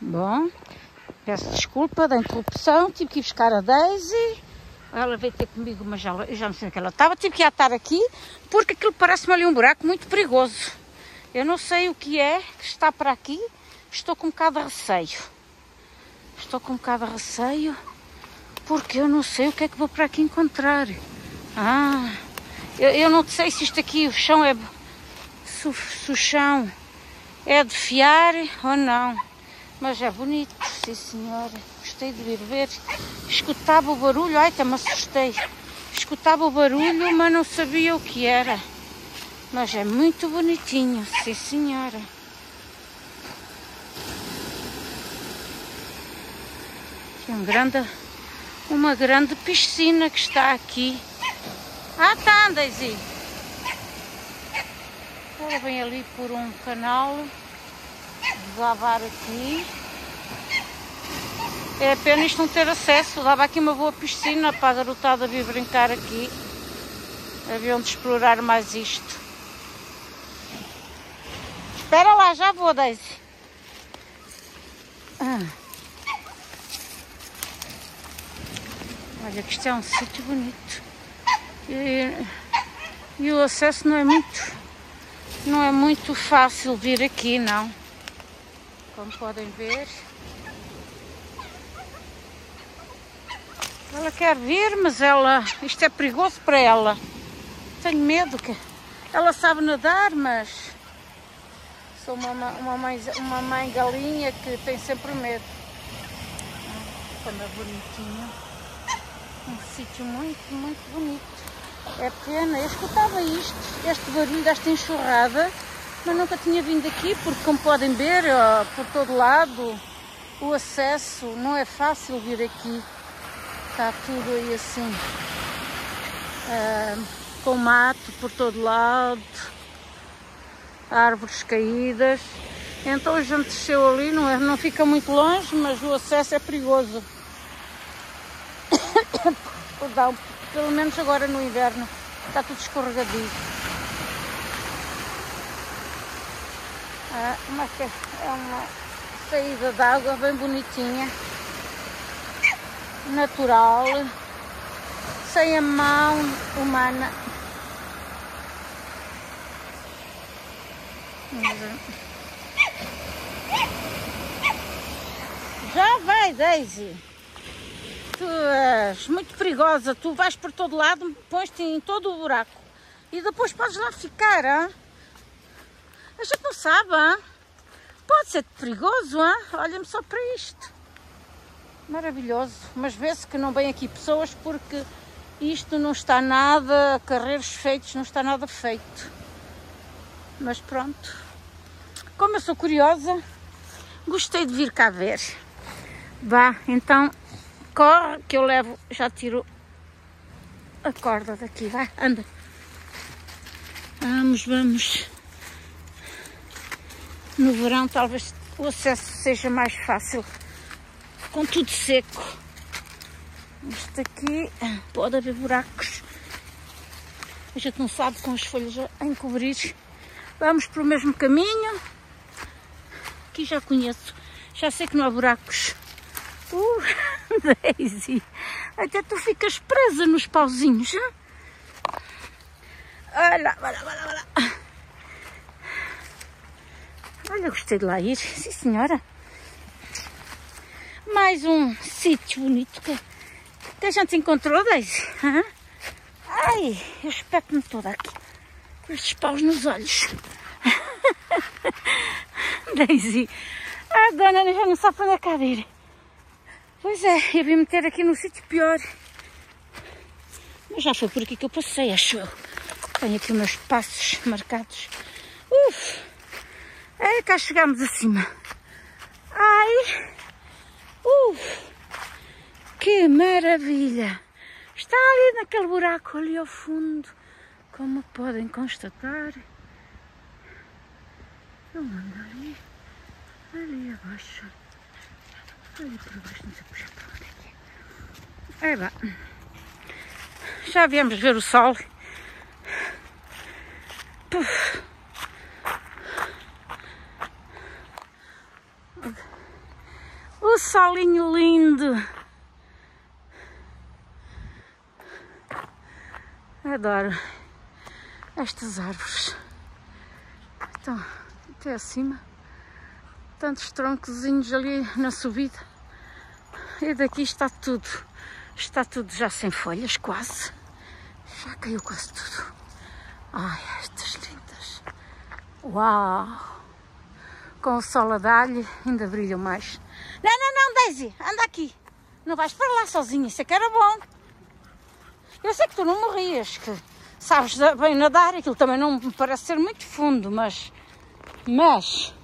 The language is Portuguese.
Bom, peço desculpa da interrupção, tive que ir buscar a Daisy. Ela veio ter comigo, mas eu já não sei onde ela estava. Tive que ir atar aqui, porque aquilo parece-me ali um buraco muito perigoso. Eu não sei o que é que está para aqui. Estou com um bocado de receio. Porque eu não sei o que é que vou para aqui encontrar. Eu não sei se isto aqui, o chão é... Se o chão é de fiar ou não. Mas é bonito, sim senhora. Gostei de vir ver. Escutava o barulho, ai, até me assustei. Escutava o barulho, mas não sabia o que era. Mas é muito bonitinho, sim senhora. Tem uma grande piscina que está aqui. Tá, Daisy. Ela vem ali por um canal. Desavar aqui. É pena isto não ter acesso. Dava aqui uma boa piscina para a garotada vir brincar aqui. Haviam de explorar mais isto. Espera lá, já vou, Daisy. Olha que isto é um sítio bonito. E o acesso não é muito fácil vir aqui, não. Como podem ver. Ela quer vir, mas isto é perigoso para ela. Tenho medo que ela sabe nadar, mas sou uma mãe galinha que tem sempre medo. Como é bonitinho. Um sítio muito, muito bonito. É pena, eu escutava este barulho desta enxurrada, mas nunca tinha vindo aqui, porque como podem ver, por todo lado, o acesso não é fácil vir aqui. Está tudo aí assim, com mato por todo lado, árvores caídas. Então a gente desceu ali, não fica muito longe, mas o acesso é perigoso. Pelo menos agora no inverno está tudo escorregadiço. É uma saída de água bem bonitinha, natural, sem a mão humana. Já vai, Daisy. Tu és muito perigosa, tu vais por todo lado, pões-te em todo o buraco e depois podes lá ficar, A gente não sabe, Pode ser perigoso, Olha-me só para isto. Maravilhoso, mas vê-se que não vem aqui pessoas porque isto não está nada, carreiros feitos, não está nada feito. Mas pronto, como eu sou curiosa, gostei de vir cá ver. Vá, então... Corre, que eu levo, já tiro a corda daqui, vai, anda. Vamos. No verão talvez o acesso seja mais fácil, com tudo seco. Isto aqui pode haver buracos. A gente não sabe, com as folhas a encobrir. Vamos pelo mesmo caminho. Aqui já conheço, já sei que não há buracos. Daisy, até tu ficas presa nos pauzinhos. Olha lá. Olha, gostei de lá ir, sim senhora. Mais um sítio bonito que a gente encontrou, Daisy. Ai, eu espeto-me toda aqui com estes paus nos olhos. Daisy, a dona já não sabe para onde é que há de ir. Pois é, eu vim meter aqui num sítio pior. Mas já foi por aqui que eu passei, acho eu. Tenho aqui meus passos marcados. Cá chegamos acima. Ai! Que maravilha! Está ali naquele buraco ali ao fundo. Como podem constatar. Eu ando ali abaixo. Ali por baixo, não sei puxar para onde é que é. Já viemos ver o sol. O solinho lindo. Adoro estas árvores. Então, até acima. Tantos troncozinhos ali na subida. E daqui está tudo já sem folhas, quase. Já caiu quase tudo. Ai, estas lindas. Uau! Com o sol a dar-lhe, ainda brilham mais. Não, não, não, Daisy, anda aqui. Não vais para lá sozinha, isso é que era bom. Eu sei que tu não morrias, que sabes bem nadar, aquilo também não me parece ser muito fundo, mas